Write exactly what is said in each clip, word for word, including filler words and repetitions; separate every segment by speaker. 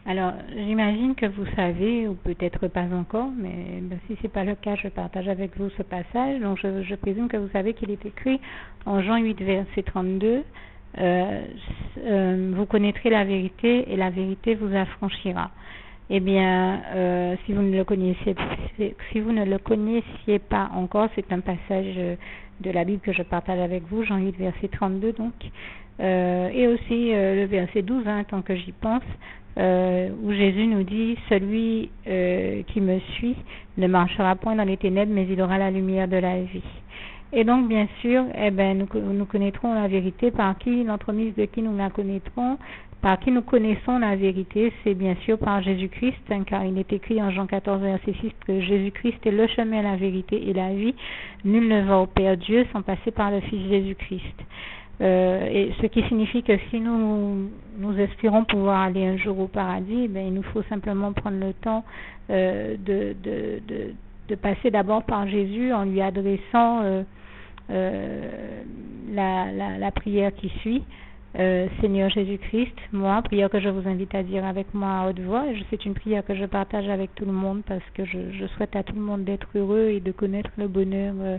Speaker 1: Alors, j'imagine que vous savez, ou peut-être pas encore, mais ben, si ce n'est pas le cas, je partage avec vous ce passage. Donc, je, je présume que vous savez qu'il est écrit en Jean huit, verset trente-deux, euh, euh, vous connaîtrez la vérité et la vérité vous affranchira. Eh bien, euh, si vous ne le connaissiez, si vous ne le connaissiez pas encore, c'est un passage de la Bible que je partage avec vous, Jean huit, verset trente-deux, donc, euh, et aussi euh, le verset douze, hein, tant que j'y pense, euh, où Jésus nous dit, celui euh, qui me suit ne marchera point dans les ténèbres, mais il aura la lumière de la vie. Et donc, bien sûr, eh ben, nous, nous connaîtrons la vérité par qui, l'entremise de qui nous la connaîtrons, par qui nous connaissons la vérité, c'est bien sûr par Jésus-Christ, hein, car il est écrit en Jean quatorze, verset six, que Jésus-Christ est le chemin, la vérité et la vie. Nul ne va au Père Dieu sans passer par le Fils Jésus-Christ. Euh, et ce qui signifie que si nous, nous espérons pouvoir aller un jour au paradis, ben, il nous faut simplement prendre le temps euh, de, de, de, de passer d'abord par Jésus en lui adressant euh, euh, la, la, la prière qui suit. Euh, Seigneur Jésus-Christ, moi, prière que je vous invite à dire avec moi à haute voix. C'est une prière que je partage avec tout le monde parce que je, je souhaite à tout le monde d'être heureux et de connaître le bonheur euh,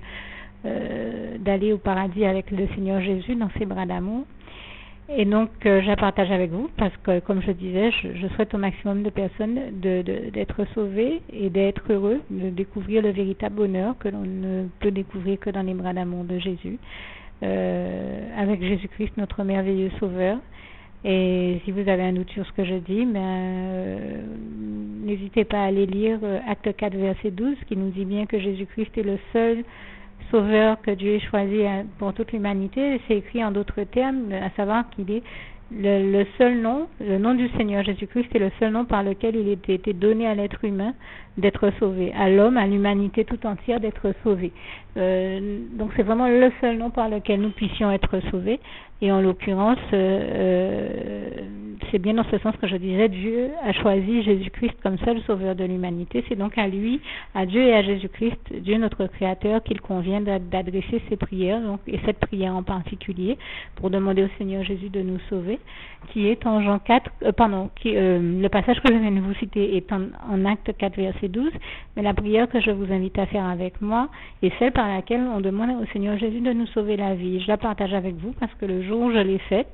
Speaker 1: euh, d'aller au paradis avec le Seigneur Jésus dans ses bras d'amour. Et donc, euh, je la partage avec vous parce que, comme je disais, je, je souhaite au maximum de personnes de, de, d'être sauvées et d'être heureux, de découvrir le véritable bonheur que l'on ne peut découvrir que dans les bras d'amour de Jésus. Euh, avec Jésus-Christ, notre merveilleux Sauveur. Et si vous avez un doute sur ce que je dis, ben, euh, n'hésitez pas à aller lire euh, Acte quatre, verset douze, qui nous dit bien que Jésus-Christ est le seul Sauveur que Dieu ait choisi pour toute l'humanité. C'est écrit en d'autres termes, à savoir qu'il est le, le seul nom, le nom du Seigneur Jésus-Christ est le seul nom par lequel il a été donné à l'être humain d'être sauvé, à l'homme, à l'humanité tout entière d'être sauvé. Euh, donc c'est vraiment le seul nom par lequel nous puissions être sauvés. Et en l'occurrence, euh, c'est bien dans ce sens que je disais, Dieu a choisi Jésus-Christ comme seul sauveur de l'humanité. C'est donc à lui, à Dieu et à Jésus-Christ, Dieu notre Créateur, qu'il convient d'adresser ces prières, donc, et cette prière en particulier, pour demander au Seigneur Jésus de nous sauver, qui est en Jean quatre, euh, pardon, qui, euh, le passage que je viens de vous citer est en, en Acte quatre, verset douze, mais la prière que je vous invite à faire avec moi est celle par laquelle on demande au Seigneur Jésus de nous sauver la vie. Je la partage avec vous parce que le jour où je l'ai faite,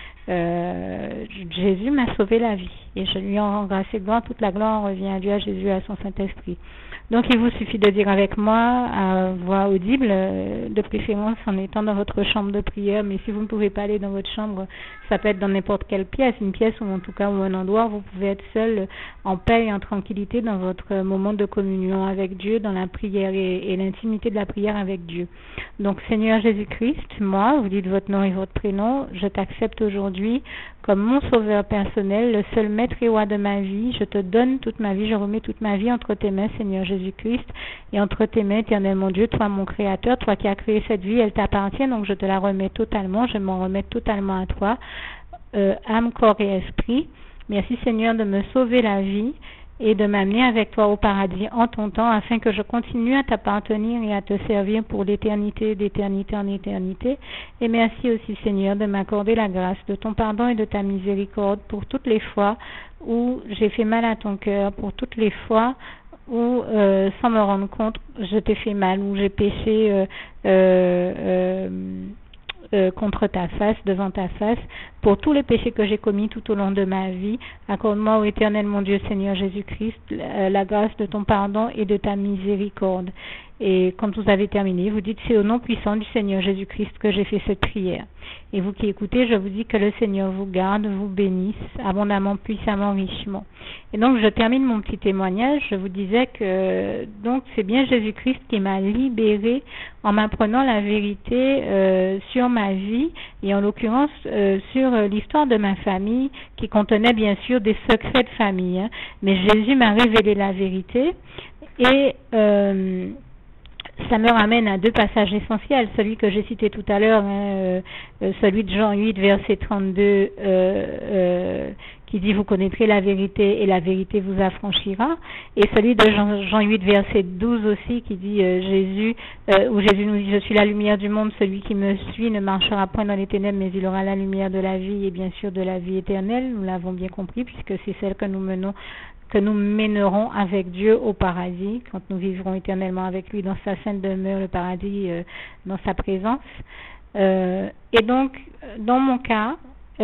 Speaker 1: euh, Jésus m'a sauvé la vie et je lui en rends grâce et gloire. Toute la gloire revient à Dieu, à Jésus et à son Saint-Esprit. Donc il vous suffit de dire avec moi à voix audible, de préférence en étant dans votre chambre de prière, mais si vous ne pouvez pas aller dans votre chambre, ça peut être dans n'importe quelle pièce, une pièce ou en tout cas ou un endroit où vous pouvez être seul en paix et en tranquillité dans votre moment de communion avec Dieu, dans la prière et, et l'intimité de la prière avec Dieu. Donc Seigneur Jésus-Christ, moi, vous dites votre nom et votre prénom, je t'accepte aujourd'hui comme mon sauveur personnel, le seul maître et roi de ma vie. Je te donne toute ma vie, je remets toute ma vie entre tes mains, Seigneur Jésus-Christ, et entre tes mains, éternel mon Dieu, toi mon Créateur, toi qui as créé cette vie, elle t'appartient, donc je te la remets totalement, je m'en remets totalement à toi, euh, âme, corps et esprit. Merci Seigneur de me sauver la vie et de m'amener avec toi au paradis en ton temps, afin que je continue à t'appartenir et à te servir pour l'éternité, d'éternité en éternité. Et merci aussi Seigneur de m'accorder la grâce de ton pardon et de ta miséricorde pour toutes les fois où j'ai fait mal à ton cœur, pour toutes les fois où, euh, sans me rendre compte, je t'ai fait mal, où j'ai péché euh, euh, euh, euh, contre ta face, devant ta face, pour tous les péchés que j'ai commis tout au long de ma vie. Accorde-moi, ô éternel mon Dieu, Seigneur Jésus-Christ, la, la grâce de ton pardon et de ta miséricorde. Et quand vous avez terminé, vous dites, c'est au nom puissant du Seigneur Jésus-Christ que j'ai fait cette prière. Et vous qui écoutez, je vous dis que le Seigneur vous garde, vous bénisse abondamment, puissamment, richement. Et donc, je termine mon petit témoignage. Je vous disais que donc c'est bien Jésus-Christ qui m'a libérée en m'apprenant la vérité euh, sur ma vie et en l'occurrence euh, sur euh, l'histoire de ma famille qui contenait bien sûr des secrets de famille. Hein. Mais Jésus m'a révélé la vérité et euh, ça me ramène à deux passages essentiels, celui que j'ai cité tout à l'heure, hein, euh, celui de Jean huit, verset trente-deux, euh, euh, qui dit « Vous connaîtrez la vérité et la vérité vous affranchira », et celui de Jean, Jean huit, verset douze aussi, qui dit euh, Jésus, euh, où Jésus nous dit « Je suis la lumière du monde, celui qui me suit ne marchera point dans les ténèbres, mais il aura la lumière de la vie et bien sûr de la vie éternelle », nous l'avons bien compris, puisque c'est celle que nous menons que nous mènerons avec Dieu au paradis, quand nous vivrons éternellement avec lui dans sa sainte demeure, le paradis, euh, dans sa présence. Euh, et donc, dans mon cas,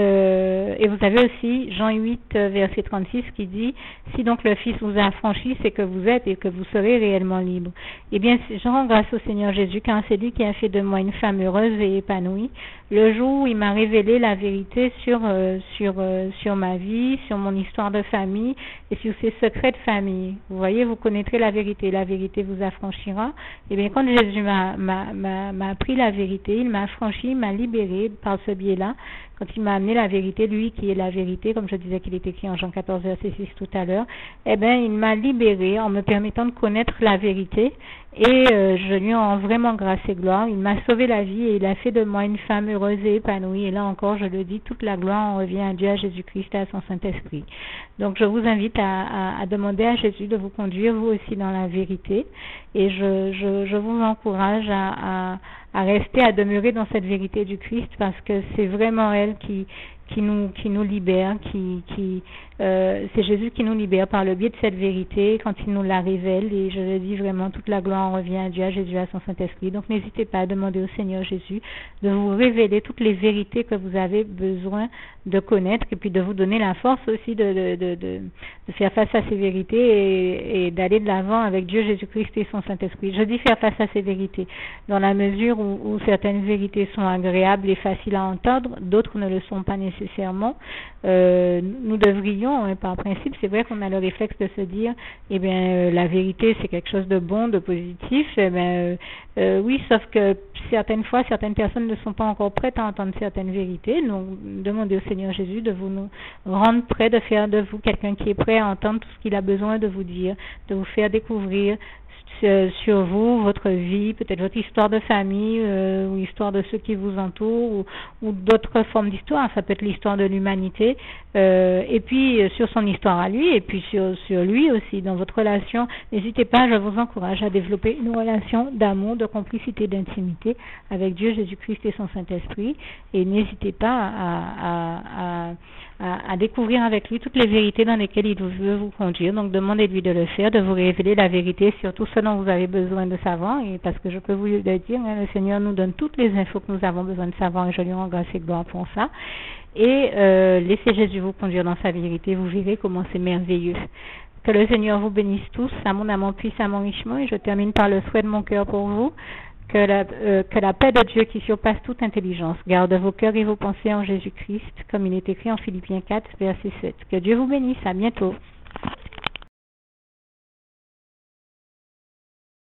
Speaker 1: euh, et vous avez aussi Jean huit, verset trente-six, qui dit « Si donc le Fils vous a affranchi, c'est que vous êtes et que vous serez réellement libre. » Eh bien, je rends grâce au Seigneur Jésus, car c'est lui qui a fait de moi une femme heureuse et épanouie. Le jour où il m'a révélé la vérité sur, euh, sur, euh, sur ma vie, sur mon histoire de famille et sur ses secrets de famille. Vous voyez, vous connaîtrez la vérité, la vérité vous affranchira. Eh bien, quand Jésus m'a, m'a, m'a, m'a appris la vérité, il m'a affranchi, il m'a libéré par ce biais-là. Quand il m'a amené la vérité, lui qui est la vérité, comme je disais qu'il est écrit en Jean quatorze, verset six tout à l'heure, eh bien, il m'a libéré en me permettant de connaître la vérité et euh, je lui en rends vraiment grâce et gloire. Il m'a sauvé la vie et il a fait de moi une femme heureuse et épanouie. Et là encore, je le dis, toute la gloire en revient à Dieu, à Jésus-Christ et à son Saint-Esprit. Donc, je vous invite à, à, à demander à Jésus de vous conduire, vous aussi, dans la vérité. Et je, je, je vous encourage à, à, à rester, à demeurer dans cette vérité du Christ, parce que c'est vraiment elle qui, qui nous, qui nous libère, qui, qui, euh, c'est Jésus qui nous libère par le biais de cette vérité quand il nous la révèle. Et je le dis vraiment, toute la gloire en revient à Dieu, à Jésus, à son Saint-Esprit. Donc n'hésitez pas à demander au Seigneur Jésus de vous révéler toutes les vérités que vous avez besoin de connaître et puis de vous donner la force aussi de, de, de, de, de faire face à ces vérités et, et d'aller de l'avant avec Dieu, Jésus-Christ et son Saint-Esprit. Je dis faire face à ces vérités dans la mesure où, où certaines vérités sont agréables et faciles à entendre, d'autres ne le sont pas nécessairement. Euh, nous devrions, hein, par principe, c'est vrai qu'on a le réflexe de se dire, eh bien, euh, la vérité c'est quelque chose de bon, de positif. Eh bien, euh, euh, oui, sauf que certaines fois, certaines personnes ne sont pas encore prêtes à entendre certaines vérités. Donc, demandez au Seigneur Jésus de vous nous rendre prêts, de faire de vous quelqu'un qui est prêt à entendre tout ce qu'il a besoin de vous dire, de vous faire découvrir sur vous, votre vie, peut-être votre histoire de famille euh, ou l'histoire de ceux qui vous entourent ou, ou d'autres formes d'histoire. Ça peut être l'histoire de l'humanité euh, et puis euh, sur son histoire à lui et puis sur, sur lui aussi dans votre relation. N'hésitez pas, je vous encourage à développer une relation d'amour, de complicité, d'intimité avec Dieu, Jésus-Christ et son Saint-Esprit, et n'hésitez pas à, à, à, à, à découvrir avec lui toutes les vérités dans lesquelles il veut vous conduire. Donc demandez-lui de le faire, de vous révéler la vérité sur tout ce dont vous avez besoin de savoir, et parce que je peux vous le dire, hein, le Seigneur nous donne toutes les infos que nous avons besoin de savoir et je lui rends grâce et gloire pour ça. Et euh, laissez Jésus vous conduire dans sa vérité, vous verrez comment c'est merveilleux. Que le Seigneur vous bénisse tous, abondamment, puissamment, richement, et je termine par le souhait de mon cœur pour vous. Que la, euh, que la paix de Dieu qui surpasse toute intelligence garde vos cœurs et vos pensées en Jésus-Christ, comme il est écrit en Philippiens quatre, verset sept. Que Dieu vous bénisse, à bientôt.